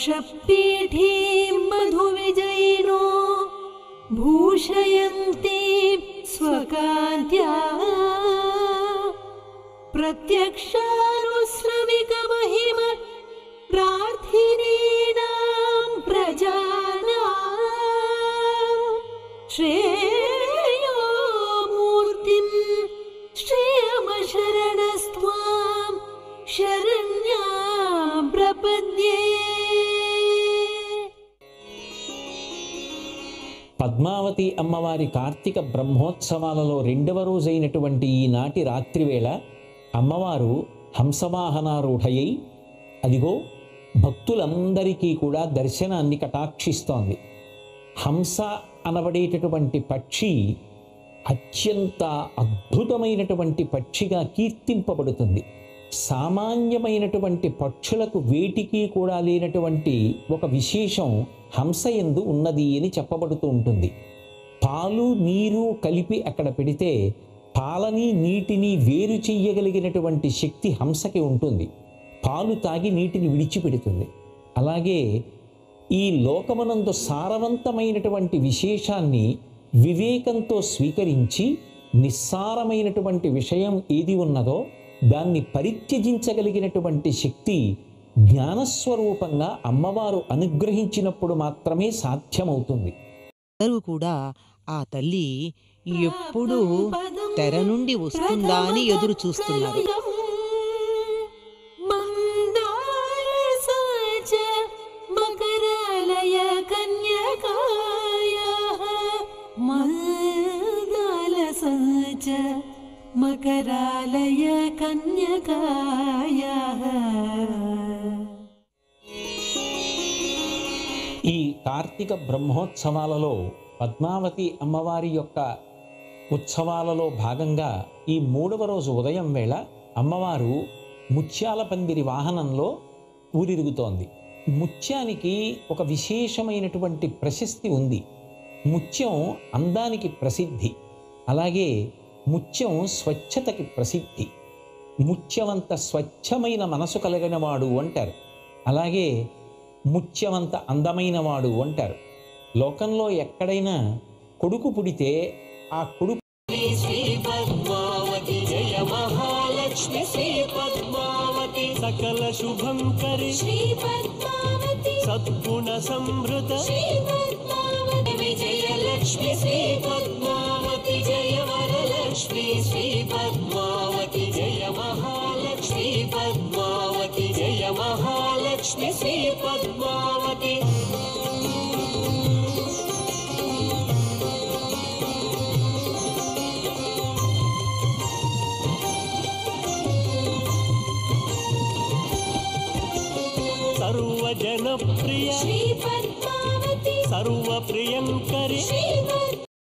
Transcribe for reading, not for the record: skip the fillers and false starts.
वृषपीठीं मधुविजयिनो भूषयन्ति स्वकान्त्या प्रत्यक्षानुश्रविकमहिम प्रार्थिनीनां प्रजानां श्रेयो मूर्तिं श्रेयमशरणस्त्वां शरण्यां प्रपद्ये। పద్మావతి అమ్మవారి కార్తీక బ్రహ్మోత్సవాలలో రెండవ రోజైనటువంటి ఈనాటి రాత్రివేళ అమ్మవారు హంసవాహనారూఢయై అదిగో భక్తులందరికీ కూడా దర్శనాన్ని కటాక్షిస్తోంది. హంస అనబడేటటువంటి పక్షి అత్యంత అద్భుతమైనటువంటి పక్షిగా కీర్తింపబడుతుంది. సామాన్యమైనటువంటి పక్షులకు వేటికి కూడా లేనటువంటి ఒక విశేషం హంసయందు ఉన్నది అని చెప్పబడుతూ ఉంటుంది. పాలు నీరు కలిపి అక్కడ పెడితే పాలని నీటిని వేరు చెయ్యగలిగినటువంటి శక్తి హంసకి ఉంటుంది. పాలు తాగి నీటిని విడిచిపెడుతుంది. అలాగే ఈ లోకమునందు సారవంతమైనటువంటి విశేషాన్ని వివేకంతో స్వీకరించి నిస్సారమైనటువంటి విషయం ఏది ఉన్నదో దాన్ని పరిత్యజించగలిగినటువంటి శక్తి జ్ఞానస్వరూపంగా అమ్మవారు అనుగ్రహించినప్పుడు మాత్రమే సాధ్యమవుతుంది. అందరూ కూడా ఆ తల్లి ఎప్పుడు తెర నుండి వస్తుందా అని ఎదురు చూస్తున్నారు. మకరాలయ కన్యకాయాః. ఈ కార్తీక బ్రహ్మోత్సవాలలో పద్మావతి అమ్మవారి యొక్క ఉత్సవాలలో భాగంగా ఈ మూడవ రోజు ఉదయం వేళ అమ్మవారు ముత్యాల పందిరి వాహనంలో ఊరిరుగుతోంది. ముత్యానికి ఒక విశేషమైనటువంటి ప్రశస్తి ఉంది. ముత్యం అందానికి ప్రసిద్ధి, అలాగే ముత్యం స్వచ్ఛతకి ప్రసిద్ధి. ముత్యమంత స్వచ్ఛమైన మనసు కలిగిన వాడు అంటారు, అలాగే ముత్యమంత అందమైన వాడు అంటారు. లోకంలో ఎక్కడైనా కొడుకు పుడితే ఆ కొడుకు సకల శుభంకరి సద్గుణ సమృత విజయలక్ష్మి శ్రీ పద్మావతి జయ వరలక్ష్మి శ్రీ పద్మావతి జయ మహాలక్ష్మి పద్మావతి జయ మహాలక్ష్మి శ్రీ పద్మావతి. సర్వజనప్రియ శ్రీ పద్మావతి సర్వ ప్రియంకరి శ్రీ